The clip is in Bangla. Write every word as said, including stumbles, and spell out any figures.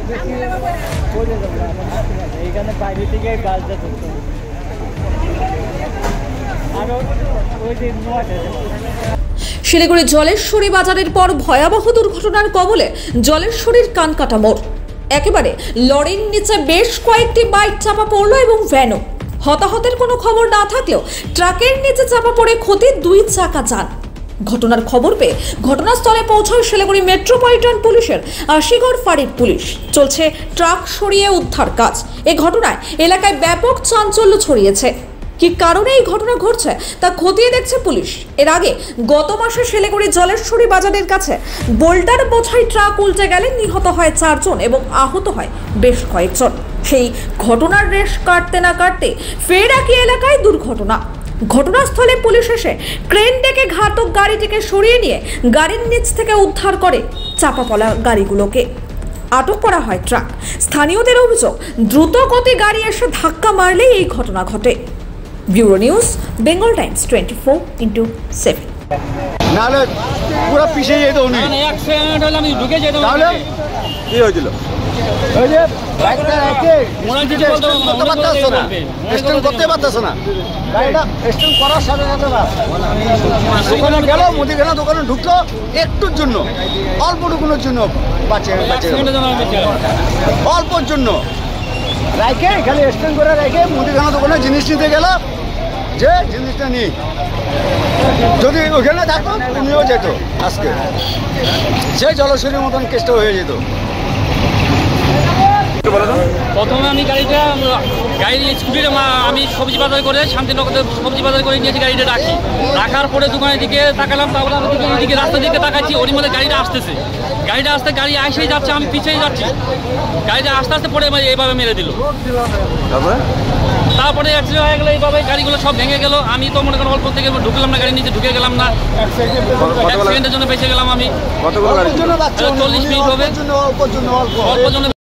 এইখানে বাইরে থেকে গাছটা ধরতে হবে। শিলিগুড়ি জলেশ্বরী বাজারের পর ভয়াবহ দুর্ঘটনার কবলে জলেশ্বরীর কানকাটা মোড়। একেবারে লরির নিচে বেশ কয়েকটি বাইক চাপা পড়ল এবং ভ্যানও। হতাহতের কোনো খবর না থাকলেও ট্রাকের নিচে চাপা পড়ে ক্ষতি দুই চাকা যান। ঘটনার খবর পেয়ে ঘটনাস্থলে পৌঁছায় শিলিগুড়ি মেট্রোপলিটন পুলিশের আশিগড় ফাঁড়ির পুলিশ। চলছে ট্রাক সরিয়ে উদ্ধার কাজ। এ ঘটনায় এলাকায় ব্যাপক চাঞ্চল্য ছড়িয়েছে। কি কারণে এই ঘটনা ঘটছে তা খতিয়ে দেখছে পুলিশ। এর আগে গত মাসে শিলিগুড়ি জলেশ্বরী বাজারের কাছে বোল্ডার বোঝাই ট্রাক উল্টে গেলে নিহত হয় চারজন এবং আহত হয় বেশ কয়েকজন। সেই ঘটনার রেশ কাটতে না কাটতে ফের একই এলাকায় দুর্ঘটনা। ঘটনাস্থলে পুলিশ এসে ক্রেন ডেকে ঘাতক গাড়িটিকে সরিয়ে নিয়ে গাড়ির নিচ থেকে উদ্ধার করে চাপা পড়া গাড়িগুলোকে। আটক করা হয় ট্রাক। স্থানীয়দের অভিযোগ, দ্রুত গতি গাড়ি এসে ধাক্কা মারলেই এই ঘটনা ঘটে। Bureau news, Bengal Times twenty four into seven. নাহলে পুরো পিছিয়ে যেত উনি। আমি ঢুকে যেতাম। তাহলে কি হয়েছিল? ওই যে বাইকটা রেখে করতে পারতেছ না, স্ট্যান্ড করতে পারতেছ না, গাড়িটা স্ট্যান্ড করার সাথে সাথে না দোকানে গেল, মুদিখানা দোকানে ঢুকলো একটুর জন্য, অল্পটুকুনের জন্য বাঁচে বাঁচে অল্পর জন্য রাখে, খালি স্ট্যান্ড করে রেখে মুদিখানা দোকানে জিনিস নিতে গেল, যে জিনিসটা নিই যদি ওখানে থাকতো উনিও যেত, আজকে সেই জলশ্বরীর মতন কেসটা হয়ে যেত। প্রথমে আমি গাড়িটা গাড়ি স্কুটিটা আমি সবজি বাজার করে শান্তিনগরে সবজি বাজার করে নিয়েছি, গাড়িটা রাখি। রাখার পরে দোকানের দিকে তাকালাম, তারপরে আমি দিকে রাস্তার দিকে তাকাচ্ছি, ওর মধ্যে গাড়িটা আসতেছে। গাড়িটা আসতে গাড়ি আসেই যাচ্ছে, আমি পিছিয়ে যাচ্ছি। গাড়িটা আস্তে আস্তে পড়ে এইভাবে মেরে দিল। তারপরে তারপরে অ্যাক্সিডেন্ট হয়ে গেলো, এইভাবে গাড়িগুলো সব ভেঙে গেল। আমি তো মনে করেন অল্প থেকে ঢুকলাম না, গাড়ির নিচে ঢুকে গেলাম না, এক সেকেন্ডের জন্য বেঁচে গেলাম আমি। চল্লিশ মিনিট হবে, অল্প জন্য